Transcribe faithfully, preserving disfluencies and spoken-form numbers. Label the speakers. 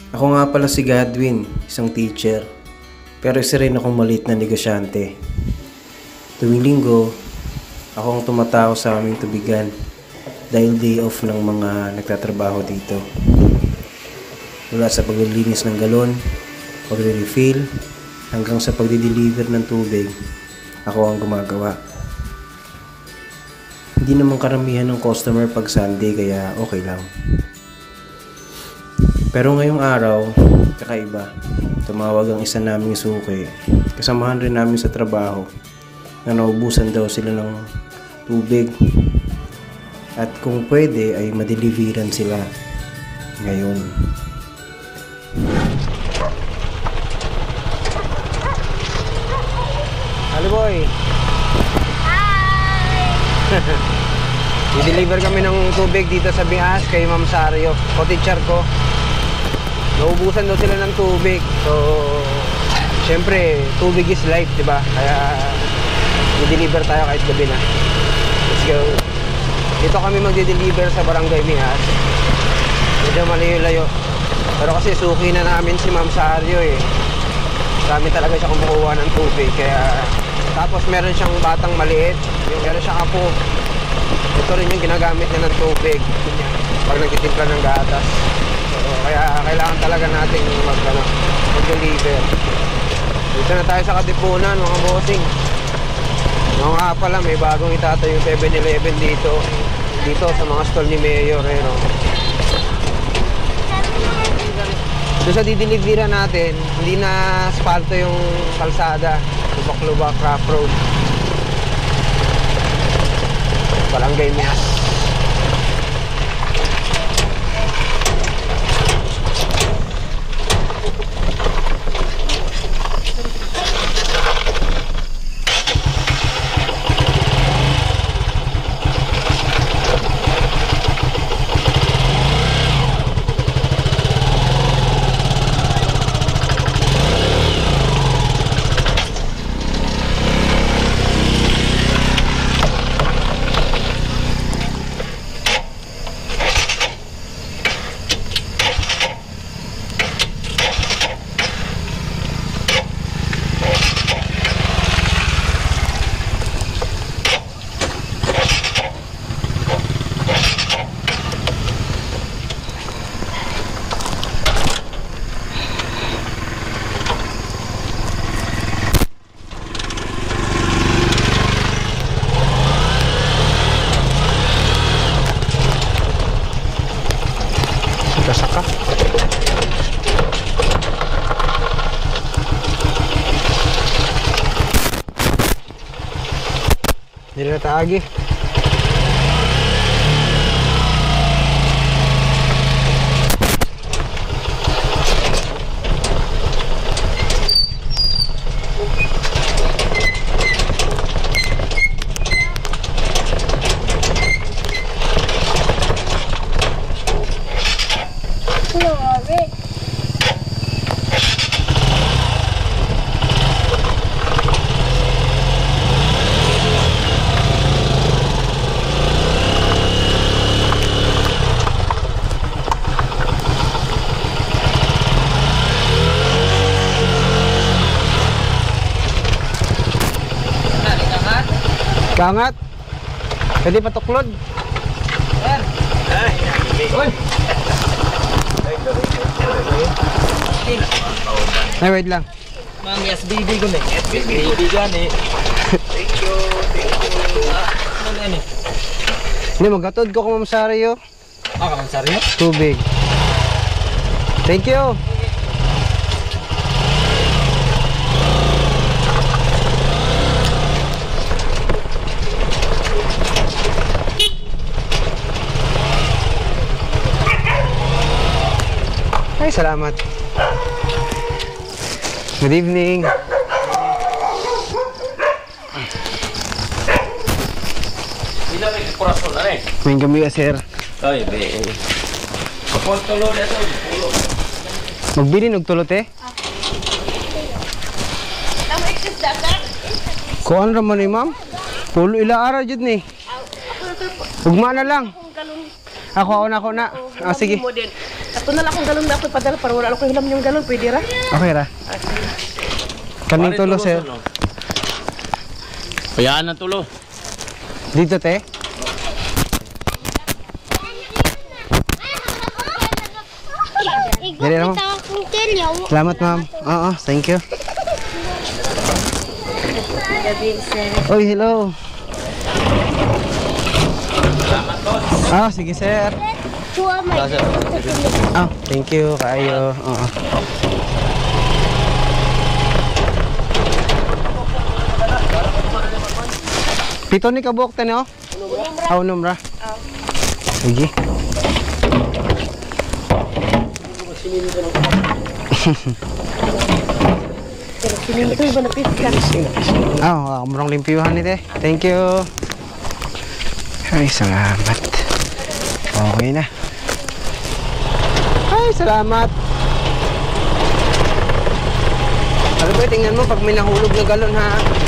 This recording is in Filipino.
Speaker 1: Ako nga pala si Godwin, isang teacher. Pero isa rin akong maliit na negosyante. Tuwing linggo, ako ang tumatao sa aming tubigan dahil day off ng mga nagtatrabaho dito. Mula sa paglilinis ng galon, pagre-refill, hanggang sa pagdi-deliver ng tubig, ako ang gumagawa. Hindi naman karamihan ng customer pag Sunday kaya okay lang. Pero ngayong araw, kakaiba. Tumawag ang isa naming suki. Kasamahan rin namin sa trabaho na naubusan daw sila ng tubig. At kung pwede ay madeliveran sila ngayon.
Speaker 2: Hello boy! Hi! I-deliver kami ng tubig dito sa Bias kay Ma'am Sario, co-teacher ko. Naubusan daw sila ng tubig. So, syempre, tubig is life, di ba? Kaya, i-deliver tayo kahit gabi na. Let's go. Dito kami magde-deliver sa Barangay Bias. Medyo malayo-layo. Pero kasi suki na namin si Ma'am Sario eh. Marami talaga siya kumukuha ng tubig. Kaya, tapos meron siyang batang maliit. Yung meron siyang apo. Ito rin yung ginagamit niya ng tubig. Pag nagtitimpla ng gatas. So, kaya kailangan talaga natin mag, ano, mag-deliver. Dito na tayo sa Katipunan, mga bossing. Mga nga pala, may bagong itatayo yung seven eleven dito. Dito sa mga stall ni Mayor. Eh, no? So sa dideliveran natin, hindi na asfalto yung kalsada. Lubak-lubak, rough road. Barangay Bias. Saka hindi na taagi. Kangat. Pwede patuklod. Yan. Ay, ay, wait lang.
Speaker 3: Mang S B B ko na. S B B gani. Thank you. Thank you. Ano yan eh?
Speaker 2: Hindi, magkatod ko kung Ma'am Sario.
Speaker 3: Ah, Ma'am Sario?
Speaker 2: Tubig. Thank you. Ay, salamat. Good evening.
Speaker 3: Bila may kurasol na eh.
Speaker 2: May gabi, sir.
Speaker 3: Ay, be. Kapag tulo na ito, pulo.
Speaker 2: Magbili ng tulot eh. Kuhan raman ni ma'am. Pulo ila araw jud ni. Ugma na lang. Ako ako na ako na. Ah, sige.
Speaker 4: Ito na lang akong galon na ako ipadala para wala ako hilam yung galon. Pwede ra?
Speaker 2: Okay ra. Kaning tulo, sir.
Speaker 3: Payaan na tulo.
Speaker 2: Dito, te. Dali naman. Salamat, ma'am. Oo, thank you. Oy, hello. Ah, sige, sir. Ah, thank you, kayo. Oo. Pito ni kabuok tani oh. Aw numra. Sige. Ah, oh, murang limpyuhan ni te. Thank you. Ay, salamat. Okay na. Ay, salamat. Ano ba, tingnan mo pag may nahulog na galon ha.